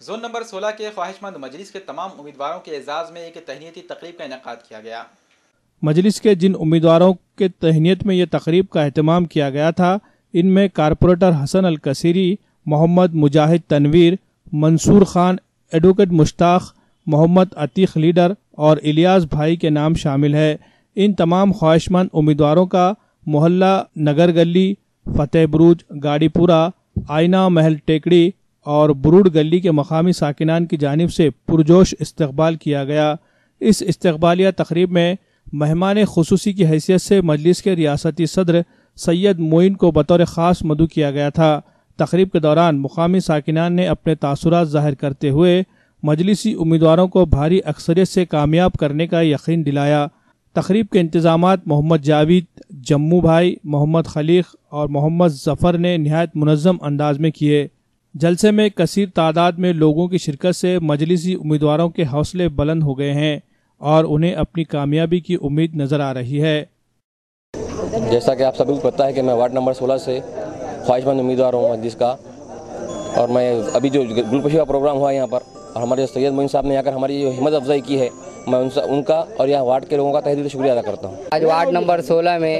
Zone number 16 کے خواہش مند مجلس کے تمام امیدواروں کے اعزاز میں ایک تہنیتی تقریب کا انعقاد کیا گیا۔ مجلس کے جن امیدواروں کے تہنیت میں یہ تقریب کا اہتمام کیا گیا تھا، ان میں corporator Hasan Alkathiri, Mohammed Mujahid Tanveer, Mansoor Khan, advocate Mushtaq, Mohammed Atiq leader اور الیاس بھائی کے نام شامل ہے۔ ان تمام خواہش مند امیدواروں کا محلہ نگر گلی، فتح بروج، گاڑی پورہ، آئینہ محل ٹیکڑی اور بروڈ گلی کے مقامی ساکنان کی جانب سے پرجوش استقبال کیا گیا۔ اس استقبالیہ تقریب میں مہمان خصوصی کی حیثیت سے مجلس کے ریاستی صدر سید معین کو بطور خاص مدعو کیا گیا تھا۔ تقریب کے دوران مقامی ساکنان نے اپنے تاثرات ظاہر کرتے ہوئے مجلسی امیدواروں کو بھاری اکثریت سے کامیاب کرنے کا یقین دلایا۔ تقریب کے انتظامات محمد جاوید، جموں بھائی، محمد خلیق اور محمد ظفر نے نہایت منظم انداز میں کیے۔ جلسے میں کثیر تعداد میں لوگوں کی شرکت سے مجلسی امیدواروں کے حوصلے بلند ہو گئے ہیں اور انہیں اپنی کامیابی کی امید نظر آ رہی ہے۔ جیسا کہ آپ سبھی کو پتہ ہے کہ میں وارڈ نمبر 16 سے خواہش مند امیدوار ہوں مجلس کا، اور میں ابھی جو گلپوشی کا پروگرام ہوا یہاں پر اور ہمارے سید معین صاحب نے آ کر ہماری جو ہمت افزائی کی ہے، میں ان کا اور یہاں وارڈ کے لوگوں کا تہہ دل سے شکریہ ادا کرتا ہوں۔ آج وارڈ نمبر 16 میں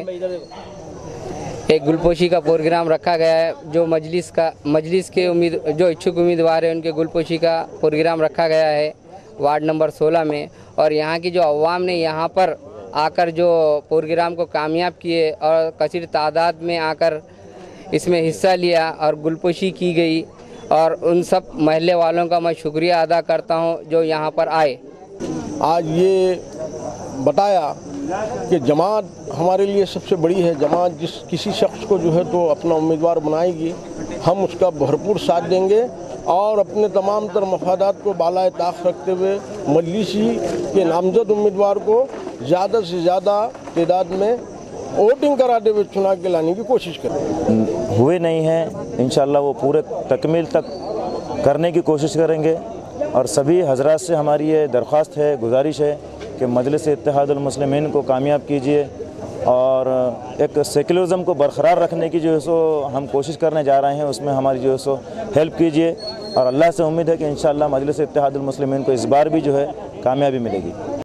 ایک گلپوشی کا پروگرام رکھا گیا ہے۔ جو مجلس کے جو اچھک امیدوار ہیں ان کے گلپوشی کا پروگرام رکھا گیا ہے وارڈ نمبر 16 میں، اور یہاں کی جو عوام نے یہاں پر آ کر جو پروگرام کو کامیاب کیے اور کثیر تعداد میں آ کر اس میں حصہ لیا اور گلپوشی کی گئی، اور ان سب محلے والوں کا میں شکریہ ادا کرتا ہوں جو یہاں پر آئے۔ آج یہ بتایا کہ جماعت ہمارے لیے سب سے بڑی ہے۔ جماعت جس کسی شخص کو جو ہے تو اپنا امیدوار بنائے گی، ہم اس کا بھرپور ساتھ دیں گے اور اپنے تمام تر مفادات کو بالائے طاق رکھتے ہوئے مجلسی کے نامزد امیدوار کو زیادہ سے زیادہ تعداد میں ووٹنگ کراتے ہوئے چنا کے لانے کی کوشش کریں۔ ہوئے نہیں ہیں، انشاءاللہ وہ پورے تکمیل تک کرنے کی کوشش کریں گے، اور سبھی حضرات سے ہماری یہ درخواست ہے، گزارش ہے کہ مجلس اتحاد المسلمین کو کامیاب کیجیے اور ایک سیکولرزم کو برقرار رکھنے کی جو ہے سو ہم کوشش کرنے جا رہے ہیں، اس میں ہماری جو ہے سو ہیلپ کیجیے، اور اللہ سے امید ہے کہ انشاءاللہ مجلس اتحاد المسلمین کو اس بار بھی جو ہے کامیابی ملے گی۔